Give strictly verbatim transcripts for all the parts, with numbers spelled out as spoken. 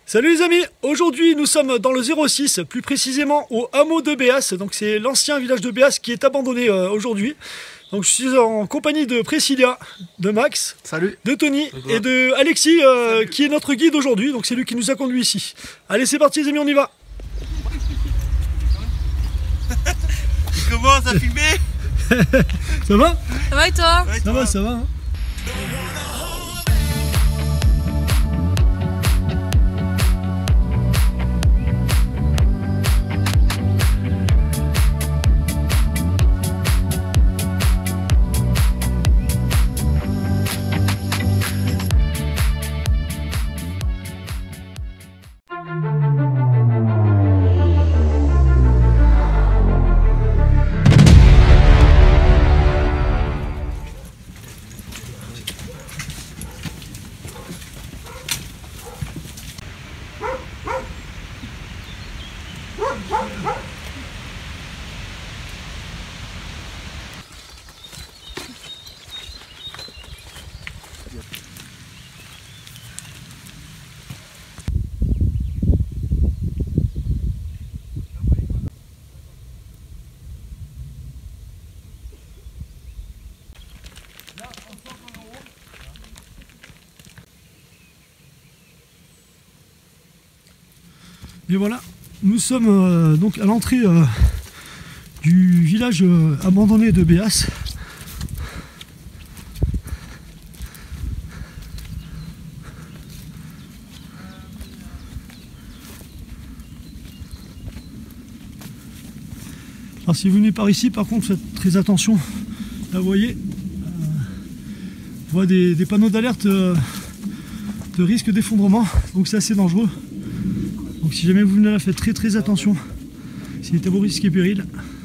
Salut les amis, aujourd'hui nous sommes dans le zéro six, plus précisément au hameau de Béas, donc c'est l'ancien village de Béas qui est abandonné euh, aujourd'hui. Donc je suis en compagnie de Priscilla, de Max, salut, de Tony et de Alexis euh, qui est notre guide aujourd'hui, donc c'est lui qui nous a conduit ici. Allez c'est parti les amis, on y va. Il commence à filmer. Ça va? Ça va et toi? Ouais, ça va, ça va. Hein. Et voilà, nous sommes euh, donc à l'entrée euh, du village euh, abandonné de Béas. Alors si vous venez par ici, par contre, faites très attention. Là, vous voyez, euh, on voit des, des panneaux d'alerte euh, de risque d'effondrement, donc c'est assez dangereux. Donc si jamais vous venez là, faites très très attention. C'est à vos risques et périls.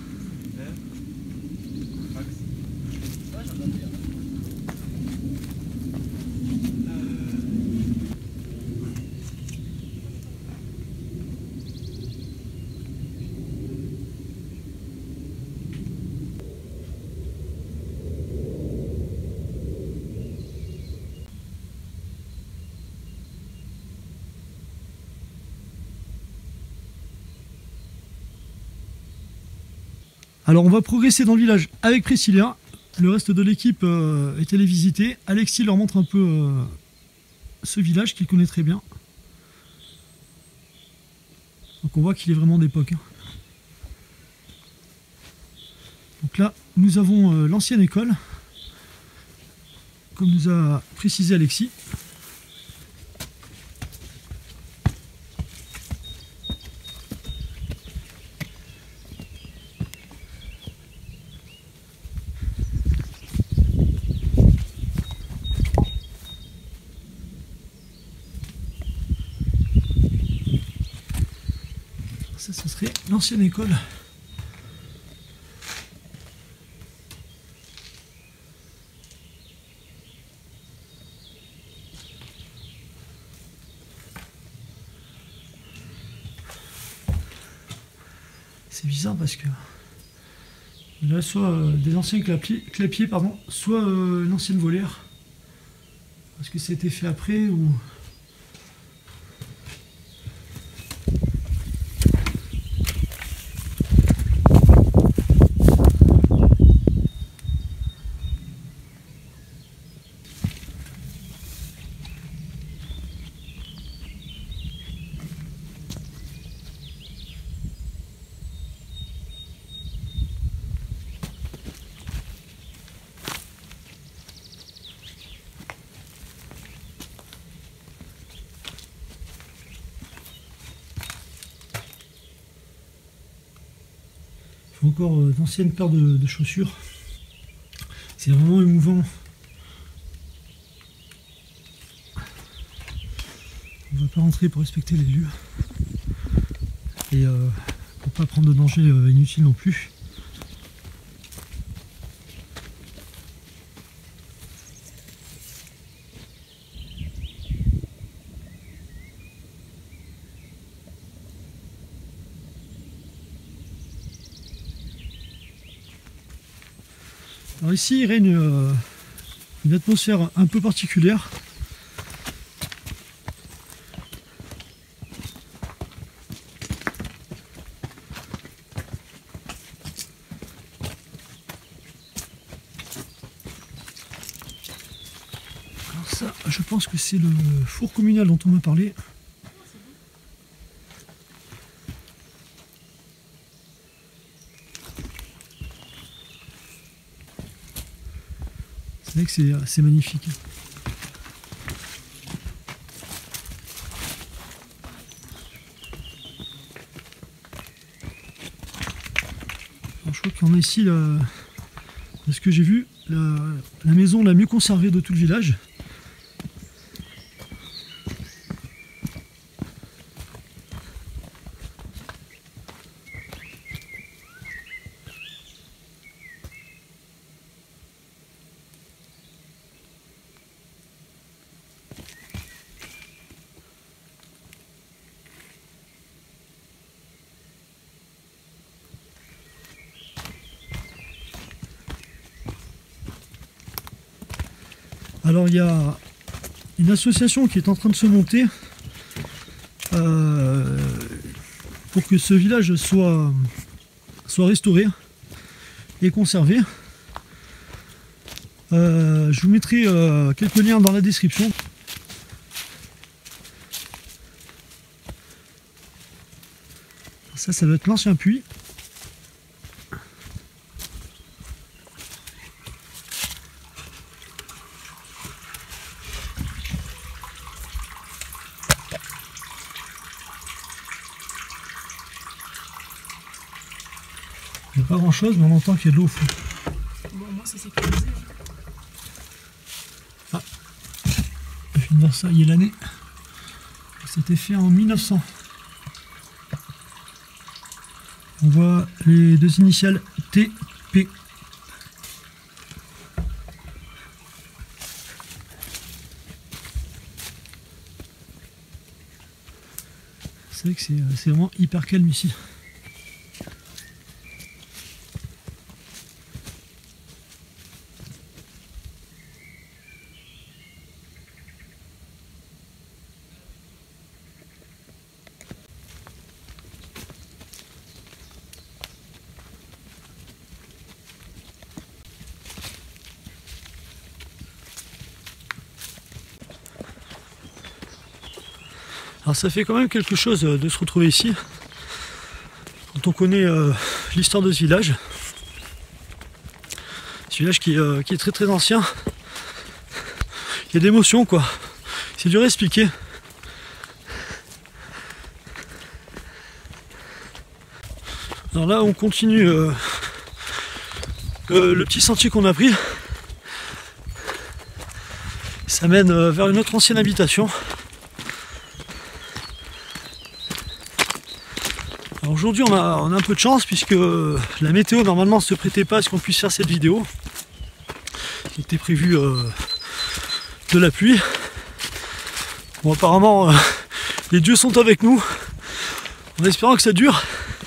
Alors on va progresser dans le village avec Priscilla. Le reste de l'équipe euh, est allé visiter. Alexis leur montre un peu euh, ce village qu'il connaît très bien. Donc on voit qu'il est vraiment d'époque. Hein. Donc là nous avons euh, l'ancienne école, comme nous a précisé Alexis. Ça, ce serait l'ancienne école. C'est bizarre parce que là, soit euh, des anciens clapiers, clapiers pardon, soit euh, une ancienne volière. Parce que c'était fait après ou... Encore euh, d'anciennes paires de, de chaussures. C'est vraiment émouvant. On va pas rentrer pour respecter les lieux et euh, pour pas prendre de danger euh, inutile non plus. Alors ici il règne euh, une atmosphère un peu particulière. je pense que c'est le four communal dont on m'a parlé. C'est vrai que c'est magnifique. Alors, je crois qu'on a ici, la, de ce que j'ai vu, la, la maison la mieux conservée de tout le village. Alors il y a une association qui est en train de se monter euh, pour que ce village soit, soit restauré et conservé. Euh, je vous mettrai euh, quelques liens dans la description. Ça, ça doit être l'ancien puits. Il n'y a pas grand chose, mais on entend qu'il y a de l'eau au fond. Bon, moi c'est sécurisé. Ah, le film Versailles est l'année. C'était fait en mille neuf cents. On voit les deux initiales T P. C'est vrai que c'est vraiment hyper calme ici. Alors ça fait quand même quelque chose de se retrouver ici, quand on connaît euh, l'histoire de ce village. Ce village qui, euh, qui est très très ancien. Il y a de l'émotion quoi, c'est dur à expliquer. Alors là on continue euh, le, le petit sentier qu'on a pris. Ça mène euh, vers une autre ancienne habitation. Aujourd'hui on a, on a un peu de chance puisque la météo normalement ne se prêtait pas à ce qu'on puisse faire cette vidéo. Il était prévu euh, de la pluie. Bon apparemment euh, les dieux sont avec nous en espérant que ça dure.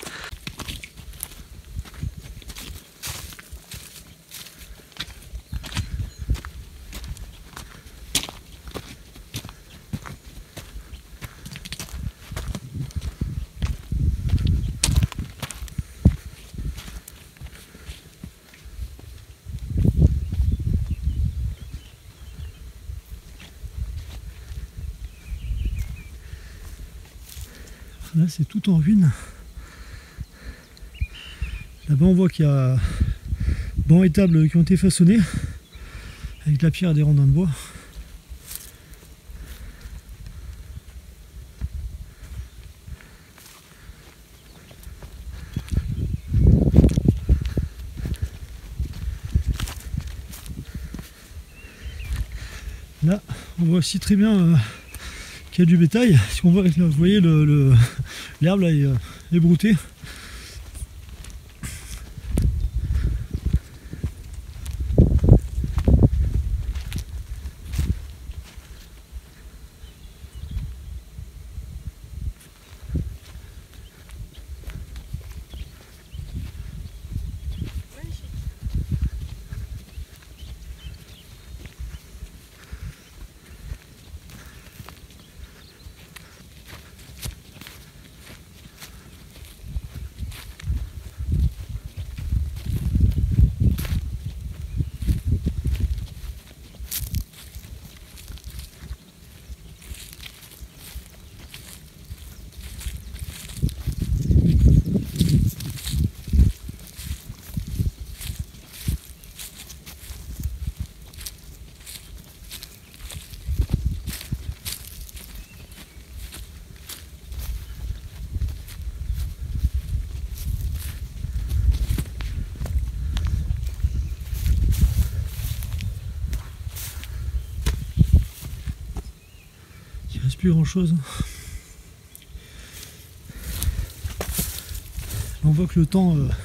Là c'est tout en ruine. Là-bas on voit qu'il y a bancs et tables qui ont été façonnés avec de la pierre et des rondins de bois. Là on voit aussi très bien euh, qu'il y a du bétail. Si on voit, là, vous voyez le, le, l'herbe là est, est broutée. plus grand chose. On voit que le temps euh,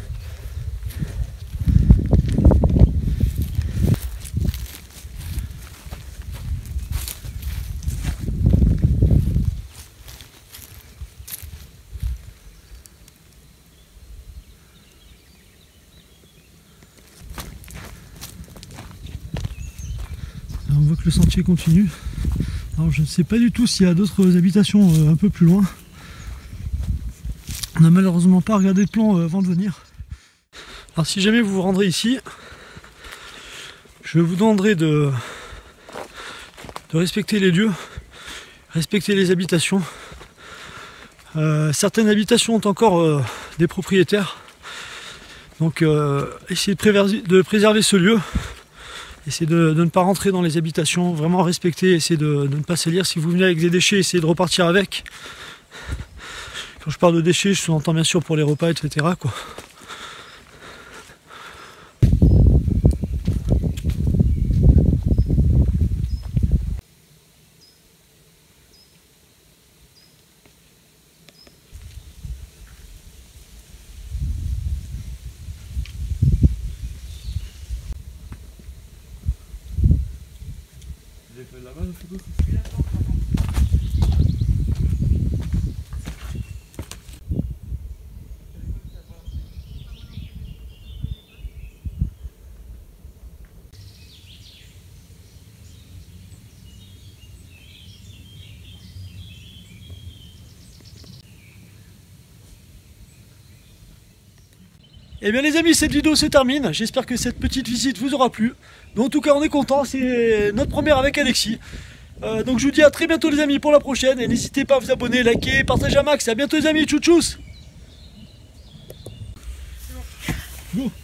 on voit que le sentier continue. Alors je ne sais pas du tout s'il y a d'autres habitations euh, un peu plus loin. On n'a malheureusement pas regardé le plan euh, avant de venir. Alors si jamais vous vous rendrez ici, je vous demanderai de, de respecter les lieux, respecter les habitations. Euh, certaines habitations ont encore euh, des propriétaires. Donc euh, essayez de préserver, de préserver ce lieu. Essayez de, de ne pas rentrer dans les habitations, vraiment respecter, essayez de, de ne pas salir. Si vous venez avec des déchets, essayez de repartir avec. Quand je parle de déchets, je sous-entends bien sûr pour les repas, et cetera quoi. Et bien les amis, cette vidéo se termine. J'espère que cette petite visite vous aura plu. Mais en tout cas, on est content. C'est notre première avec Alexis. Euh, donc je vous dis à très bientôt les amis pour la prochaine. Et n'hésitez pas à vous abonner, liker, partager un max. À bientôt les amis. Tchou tchous. Go.